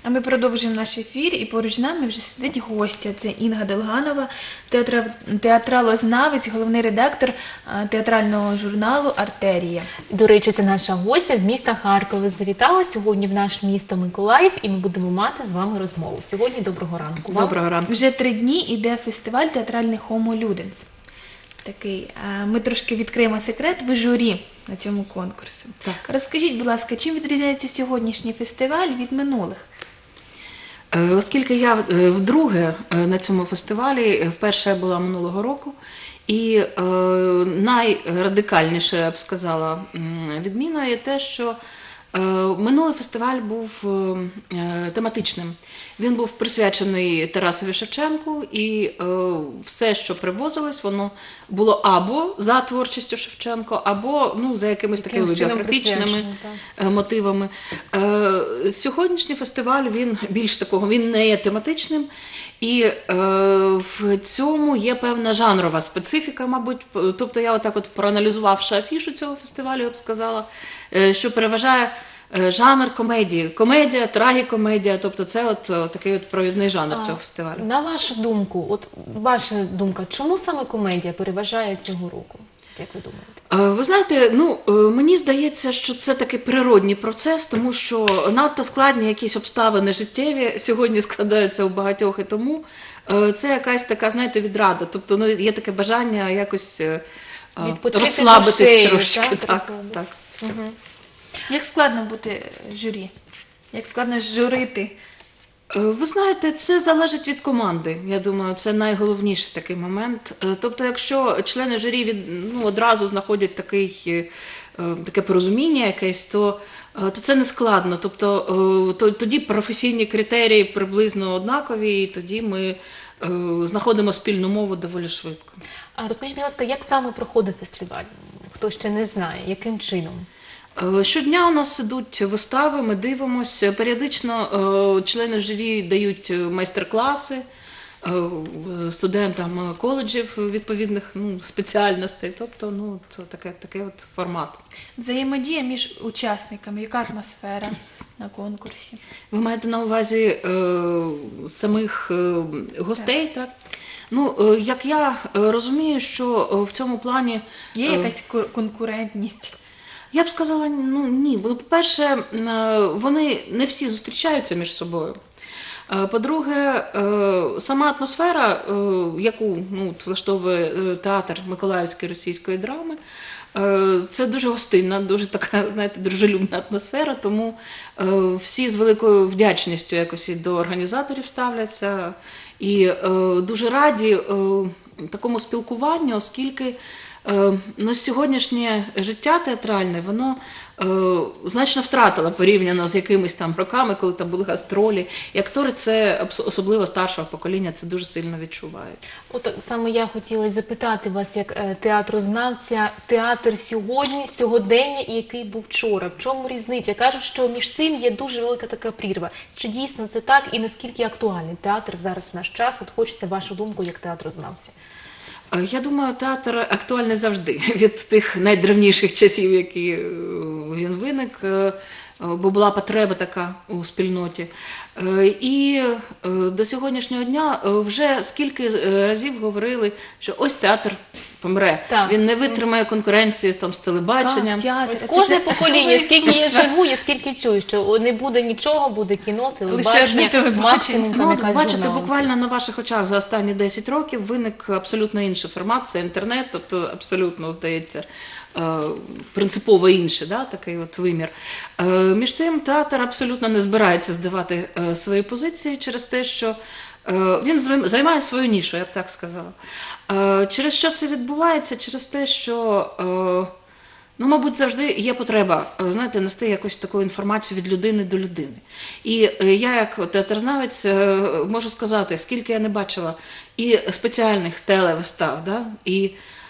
А ми продовжуємо наш ефір, і поруч з нами вже сидить гостя. Це Інга Долганова, театралознавець, головний редактор театрального журналу «Артерія». До речі, це наша гостя з міста Харкова. Завітала сьогодні в наш місто Миколаїв, і ми будемо мати з вами розмову. Сьогодні доброго ранку. Доброго ранку. Вже 3 дні йде фестиваль театральний «Homo Ludens». Такий. Ми трошки відкриємо секрет, ви журі на цьому конкурсі. Так. Розкажіть, будь ласка, чим відрізняється сьогоднішній фестиваль від минулих? Оскільки я вдруге на цьому фестивалі, вперше я була минулого року, і найрадикальніше, я б сказала, відміною є те, що минулий фестиваль був тематичним. Він був присвячений Тарасові Шевченку, і все, що привозилось, воно було або за творчістю Шевченко, або за якимись такими біографічними мотивами. Сьогоднішній фестиваль, він більш такого, він не є тематичним, і в цьому є певна жанрова специфіка, мабуть. Тобто я отак от, проаналізувавши афішу цього фестивалю, я б сказала, що переважає жанр комедії. Комедія, трагікомедія, тобто це от такий от провідний жанр цього фестивалю. На вашу думку, ваша думка, чому саме комедія переважає цього року? Як ви думаєте? Ви знаєте, мені здається, що це такий природній процес, тому що надто складні якісь обставини життєві сьогодні складаються у багатьох, і тому це якась така, знаєте, відрада. Тобто є таке бажання якось розслабитись трошки. Так. Угу. Як складно бути журі? Як складно журити? Ви знаєте, це залежить від команди. Я думаю, це найголовніший такий момент. Тобто, якщо члени журі одразу знаходять таке порозуміння якесь, то це не складно. Тобто, тоді професійні критерії приблизно однакові, і тоді ми знаходимо спільну мову доволі швидко. А розкажіть, будь ласка, як саме проходить фестиваль? Хто ще не знає, яким чином? Щодня у нас ідуть вистави, ми дивимося. Періодично члени журі дають майстер-класи студентам коледжів відповідних спеціальностей. Тобто, це такий от формат. Взаємодія між учасниками, яка атмосфера на конкурсі? Ви маєте на увазі самих гостей, так? Як я розумію, що в цьому плані є якась конкурентність? Я б сказала, ні. По-перше, вони не всі зустрічаються між собою. По-друге, сама атмосфера, яку влаштовує театр Миколаївської російської драми, це дуже гостинна, дуже така, знаєте, дружелюбна атмосфера, тому всі з великою вдячністю якось і до організаторів ставляться, і дуже раді такому спілкуванню, оскільки сьогоднішнє життя театральне, воно значно втратило порівняно з якимись там роками, коли там були гастролі. І актори, це, особливо старшого покоління, це дуже сильно відчувають. От саме я хотіла запитати вас, як театрознавця, театр сьогодні, сьогодення і який був вчора. В чому різниця? Кажуть, що між цим є дуже велика така прірва. Чи дійсно це так і наскільки актуальний театр зараз в наш час? От хочеться вашу думку як театрознавця. Я думаю, театр актуальний завжди, від тих найдревніших часів, які він виник, бо була потреба така у спільноті. І до сьогоднішнього дня вже скільки разів говорили, що ось театр помре. Так. Він не витримає конкуренції з телебаченням. Кожне покоління, скільки я живу, я скільки чую, що не буде нічого, буде кіно, телебачення, максимум там якась бачите, журналка. буквально на ваших очах за останні 10 років виник абсолютно інший формат, це інтернет, тобто абсолютно, здається, принципово інший, такий от вимір. Між тим, театр абсолютно не збирається здавати свої позиції через те, що він займає свою нішу, я б так сказала. Через що це відбувається? Через те, що, мабуть, завжди є потреба, знаєте, нести якусь таку інформацію від людини до людини. І я, як театрознавець, можу сказати, скільки я не бачила і спеціальних телевистав, і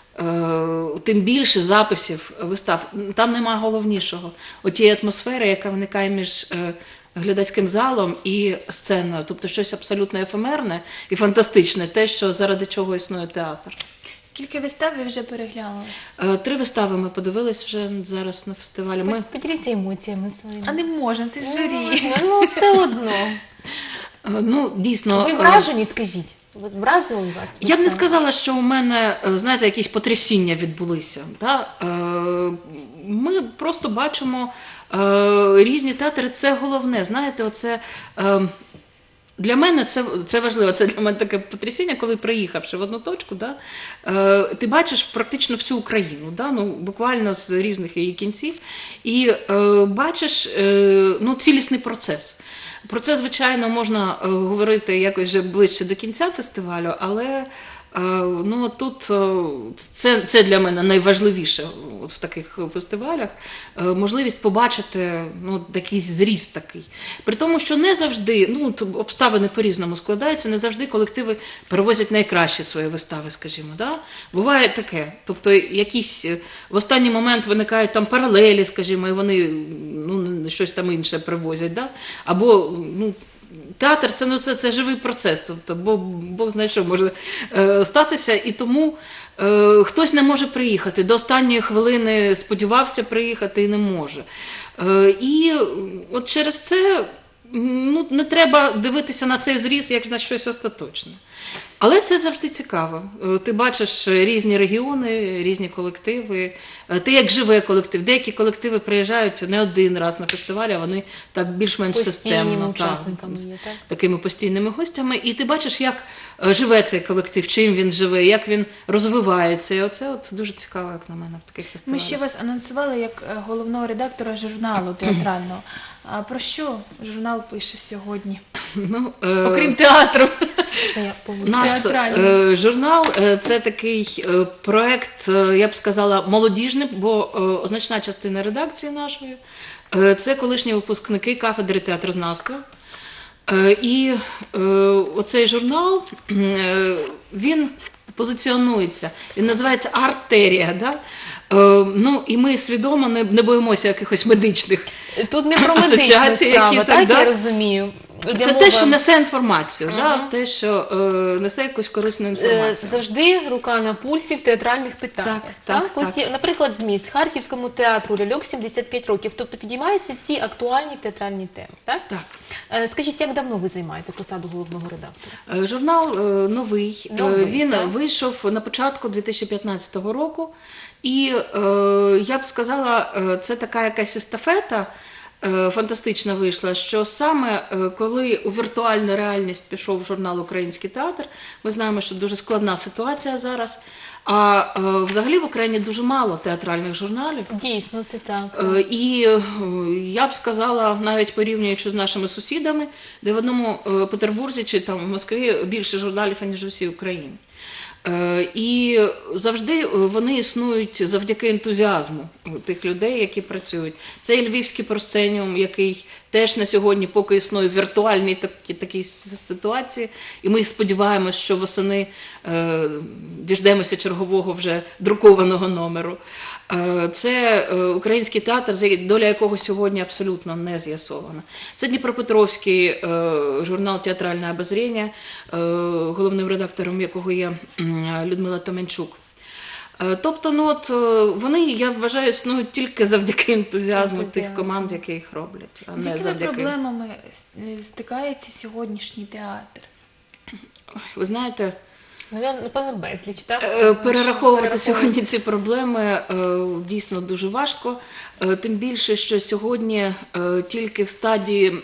тим більше записів вистав, там немає головнішого. Отієї атмосфери, яка виникає між глядацьким залом і сценою. Тобто щось абсолютно ефемерне і фантастичне, те, що заради чого існує театр. Скільки вистав ви вже переглянули? 3 вистави ми подивились вже зараз на фестивалі. Ми Поділіться емоціями своїми. А не можна, це ж журі. Ну, все одно. дійсно... Ви вражені, скажіть? От вразили вас? Я б не вистава? сказала, що у мене, знаєте, якісь потрясіння відбулися. Да? Ми просто бачимо різні театри. Це головне, знаєте, оце... Для мене це важливо, це для мене таке потрясіння, коли приїхавши в одну точку, да, ти бачиш практично всю Україну, да, буквально з різних її кінців, і бачиш цілісний процес. Про це, звичайно, можна говорити якось вже ближче до кінця фестивалю, але тут це для мене найважливіше в таких фестивалях, можливість побачити якийсь зріст такий. При тому, що не завжди, обставини по-різному складаються, не завжди колективи перевозять найкращі свої вистави, скажімо. Да? Буває таке, тобто якісь в останній момент виникають там паралелі, скажімо, і вони щось там інше привозять, да? Або театр це живий процес, тобто Бог знає, що може статися, і тому хтось не може приїхати. До останньої хвилини сподівався приїхати і не може. І от через це не треба дивитися на цей зріз як на щось остаточне. Але це завжди цікаво. Ти бачиш різні регіони, різні колективи. Ти як живе колектив. Деякі колективи приїжджають не один раз на фестивалі, а вони так більш-менш системно. Учасниками є, так? Такими постійними гостями. І ти бачиш, як живе цей колектив, чим він живе, як він розвивається. І оце дуже цікаво, як на мене, в таких Ми фестивалях. ще вас анонсували як головного редактора журналу театрального. А про що журнал пише сьогодні? Окрім театру. У нас журнал – це такий проект, я б сказала, молодіжний, бо значна частина редакції нашої – це колишні випускники кафедри театрознавства. І оцей журнал, він позиціонується, він називається «Артерія». Да? І ми свідомо не боїмося якихось медичних Тут не про медичну асоціацій, справу, які так, да? я розумію. Це те, що несе інформацію, да? Те, що несе якусь корисну інформацію. Завжди рука на пульсі в театральних питаннях. Так. Наприклад, зміст Харківському театру «Ляльок» 75 років. Тобто підіймаються всі актуальні театральні теми, так? Так. Скажіть, як давно ви займаєте посаду головного редактора? Журнал новий. Він так? вийшов на початку 2015 року. І я б сказала, це така якась естафета фантастична вийшла, що саме коли у віртуальну реальність пішов журнал «Український театр», ми знаємо, що дуже складна ситуація зараз, а взагалі в Україні дуже мало театральних журналів. Дійсно, це так. І я б сказала, навіть порівнюючи з нашими сусідами, де в одному Петербурзі чи там в Москві більше журналів, ніж у всій Україні. І завжди вони існують завдяки ентузіазму тих людей, які працюють. Це і Львівський просценіум, який теж на сьогодні поки існує в віртуальній такій ситуації. І ми сподіваємось, що восени діждемося чергового вже друкованого номеру. Це Український театр, доля якого сьогодні абсолютно не з'ясована. Це Дніпропетровський журнал «Театральне обозріння», головним редактором якого є Людмила Томенчук. Тобто, вони, я вважаю, існують тільки завдяки ентузіазму тих команд, які їх роблять, а З не якими завдяки... проблемами стикається сьогоднішній театр? Ви знаєте, напевно, безліч, так? Перераховувати сьогодні ці проблеми дійсно дуже важко. Тим більше, що сьогодні тільки в стадії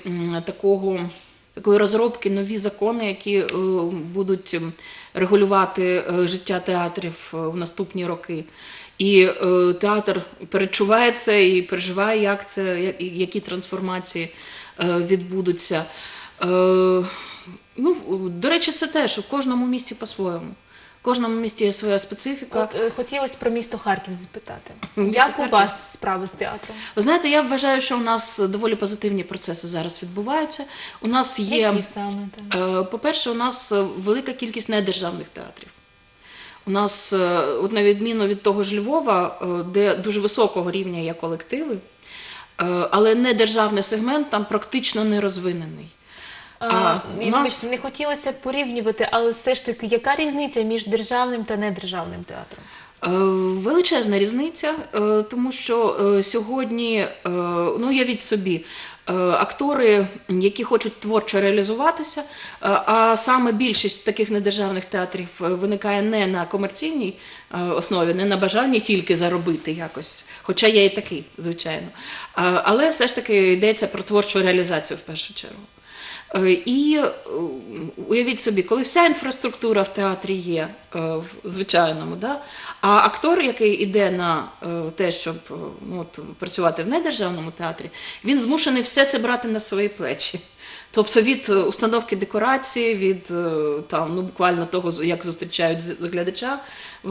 такої розробки нові закони, які будуть регулювати життя театрів в наступні роки. І театр перечуває це і переживає, які трансформації відбудуться. До речі, це теж в кожному місті по-своєму. В кожному місті є своя специфіка. Хотілося про місто Харків запитати. Як у вас справи з театром? Ви знаєте, я вважаю, що у нас доволі позитивні процеси зараз відбуваються. У нас є, які саме? По-перше, у нас велика кількість недержавних театрів. У нас, от на відміну від того ж Львова, де дуже високого рівня є колективи, але недержавний сегмент там практично не розвинений. у нас- Не хотілося б порівнювати, але все ж таки, яка різниця між державним та недержавним театром? Величезна різниця, тому що сьогодні, уявіть собі, актори, які хочуть творчо реалізуватися, а саме більшість таких недержавних театрів виникає не на комерційній основі, не на бажанні тільки заробити якось, хоча є і такі, звичайно, але все ж таки йдеться про творчу реалізацію в першу чергу. І уявіть собі, коли вся інфраструктура в театрі є в звичайному, да? А актор, який йде на те, щоб працювати в недержавному театрі, він змушений все це брати на свої плечі. Тобто від установки декорації, від буквально того, як зустрічають глядача,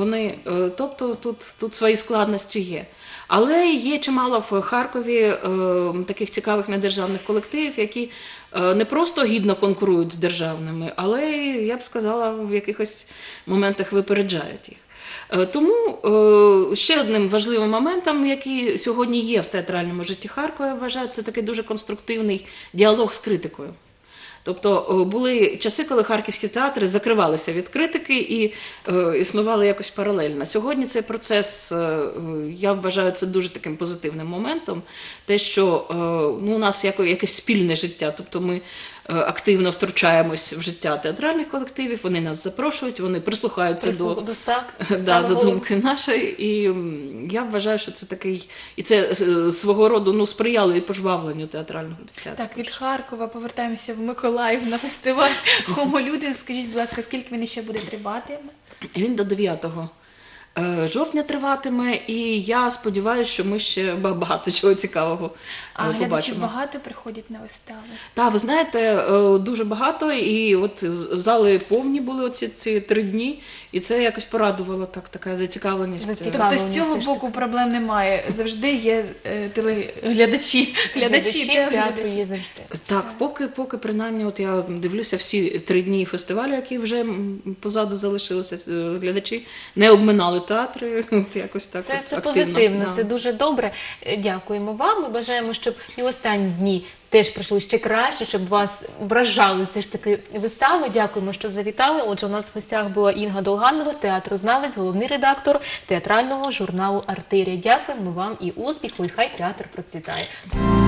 тобто тут свої складності є. Але є чимало в Харкові таких цікавих недержавних колективів, які не просто гідно конкурують з державними, але, я б сказала, в якихось моментах випереджають їх. Тому ще одним важливим моментом, який сьогодні є в театральному житті Харкова, я вважаю, це такий дуже конструктивний діалог з критикою. Тобто були часи, коли харківські театри закривалися від критики і існували якось паралельно. Сьогодні цей процес, я вважаю, це дуже таким позитивним моментом. Те, що у нас якесь спільне життя, тобто ми активно втручаємось в життя театральних колективів, вони нас запрошують, вони прислухаються до думки нашої. І я вважаю, що це такий, і це свого роду сприяло і пожвавленню театрального театру. Так, від Харкова повертаємося в Миколаїв на фестиваль «Homo Ludens». Скажіть, будь ласка, скільки він ще буде тривати? Він до 9 жовтня триватиме, і я сподіваюся, що ми ще багато чого цікавого побачимо. А глядачів багато приходять на вистави? Так, ви знаєте, дуже багато, і от зали повні були ці 3 дні, і це якось порадувало, така зацікавленість. Тобто з цього боку проблем немає, завжди є глядачі театру є завжди. Так, поки принаймні, от я дивлюся всі 3 дні фестивалю, які вже позаду залишилися, глядачі не обминали театри, якось так. Це активно. позитивно, Да. це дуже добре. Дякуємо вам. Ми бажаємо, щоб і останні дні теж пройшли ще краще, щоб вас вражали все ж таки вистави. Дякуємо, що завітали. Отже, у нас в гостях була Інга Долганова, театрознавець, головний редактор театрального журналу «Артерія». Дякуємо вам і успіху, і хай театр процвітає.